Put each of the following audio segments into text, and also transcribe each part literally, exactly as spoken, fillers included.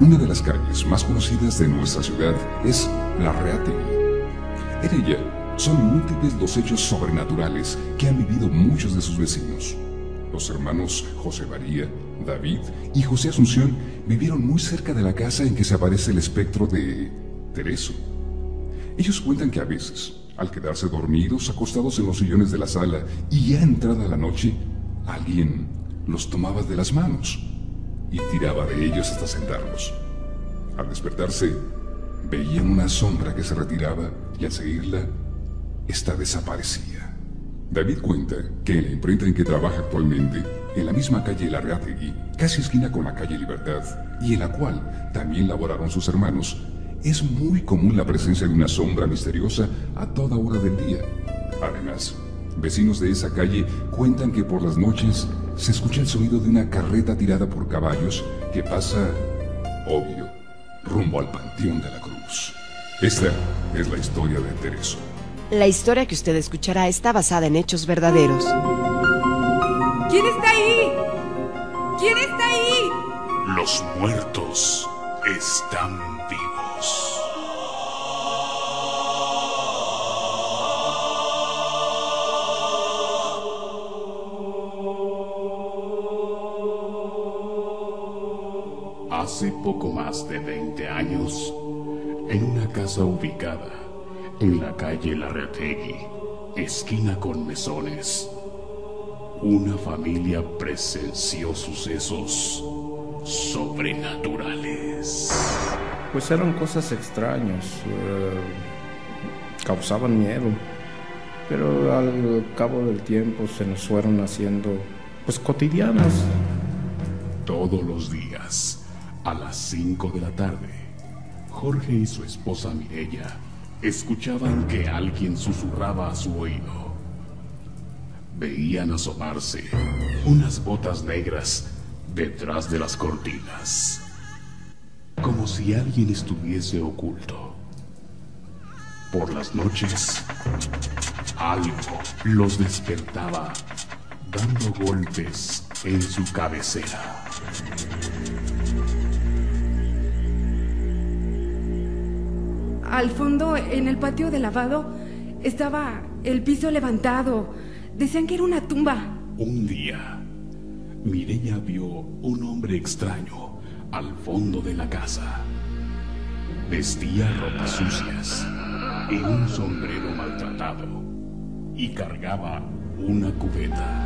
Una de las calles más conocidas de nuestra ciudad es la Reategui. En ella son múltiples los hechos sobrenaturales que han vivido muchos de sus vecinos. Los hermanos José María, David y José Asunción vivieron muy cerca de la casa en que se aparece el espectro de Tereso. Ellos cuentan que a veces, al quedarse dormidos acostados en los sillones de la sala y ya entrada la noche, alguien los tomaba de las manos y tiraba de ellos hasta sentarlos. Al despertarse, veían una sombra que se retiraba y al seguirla, ésta desaparecía. David cuenta que en la imprenta en que trabaja actualmente, en la misma calle Larrategui, casi esquina con la calle Libertad, y en la cual también laboraron sus hermanos, es muy común la presencia de una sombra misteriosa a toda hora del día. Además, vecinos de esa calle cuentan que por las noches se escucha el sonido de una carreta tirada por caballos que pasa, obvio, rumbo al Panteón de la Cruz. Esta es la historia de Tereso. La historia que usted escuchará está basada en hechos verdaderos. ¿Quién está ahí? ¿Quién está ahí? Los muertos están vivos. Hace poco más de veinte años, en una casa ubicada en la calle Larrategui, esquina con Mesones, una familia presenció sucesos sobrenaturales. Pues eran cosas extrañas, eh, causaban miedo, pero al cabo del tiempo se nos fueron haciendo, pues, cotidianas. Todos los días, a las cinco de la tarde, Jorge y su esposa Mireya escuchaban que alguien susurraba a su oído. Veían asomarse unas botas negras detrás de las cortinas, como si alguien estuviese oculto. Por las noches, algo los despertaba, dando golpes en su cabecera. Al fondo, en el patio de lavado, estaba el piso levantado. Decían que era una tumba. Un día, Mireya vio un hombre extraño al fondo de la casa. Vestía ropas sucias y un sombrero maltratado, y cargaba una cubeta.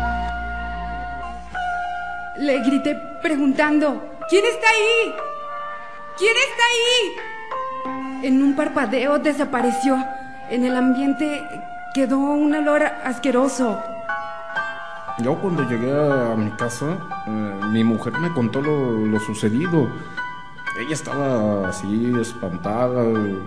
Le grité preguntando: ¿quién está ahí? ¿Quién está ahí? En un parpadeo desapareció. En el ambiente quedó un olor asqueroso. Yo cuando llegué a mi casa, eh, mi mujer me contó lo, lo sucedido. Ella estaba así, espantada.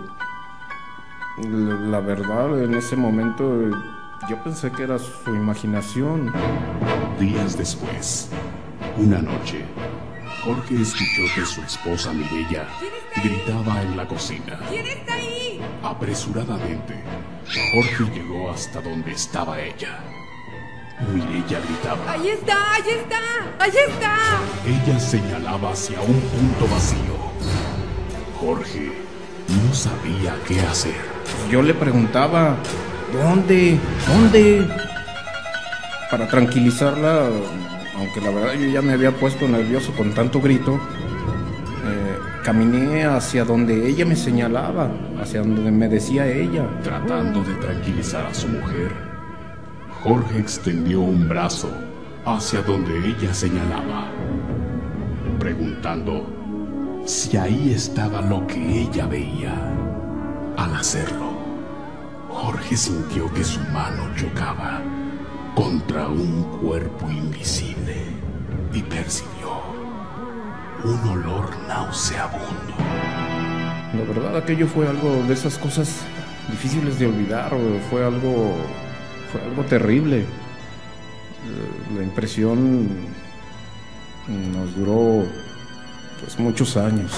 La, la verdad, en ese momento yo pensé que era su imaginación. Días después, una noche, Jorge escuchó que su esposa Mireya gritaba en la cocina. ¿Quién está ahí? Apresuradamente, Jorge llegó hasta donde estaba ella. Mireya gritaba. ¡Ahí está! ¡Ahí está! ¡Ahí está! Ella señalaba hacia un punto vacío. Jorge no sabía qué hacer. Yo le preguntaba: ¿dónde? ¿Dónde? Para tranquilizarla, aunque la verdad yo ya me había puesto nervioso con tanto grito, eh, caminé hacia donde ella me señalaba, hacia donde me decía ella. Tratando de tranquilizar a su mujer, Jorge extendió un brazo hacia donde ella señalaba, preguntando si ahí estaba lo que ella veía. Al hacerlo, Jorge sintió que su mano chocaba contra un cuerpo invisible y percibió un olor nauseabundo. La verdad, aquello fue algo de esas cosas difíciles de olvidar. Fue algo, fue algo terrible. La impresión nos duró, pues, muchos años.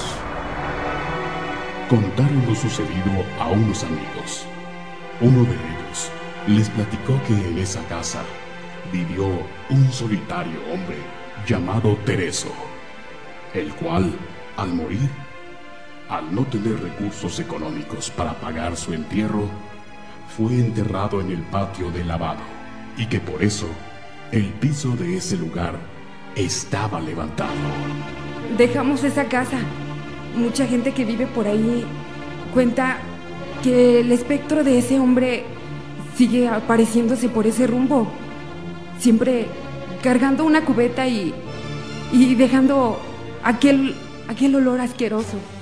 Contaron lo sucedido a unos amigos. Uno de ellos les platicó que en esa casa vivió un solitario hombre llamado Tereso, el cual Al morir, al no tener recursos económicos para pagar su entierro, fue enterrado en el patio del lavado, y que por eso el piso de ese lugar estaba levantado. Dejamos esa casa. Mucha gente que vive por ahí cuenta que el espectro de ese hombre sigue apareciéndose por ese rumbo, siempre cargando una cubeta y, y dejando aquel, aquel olor asqueroso.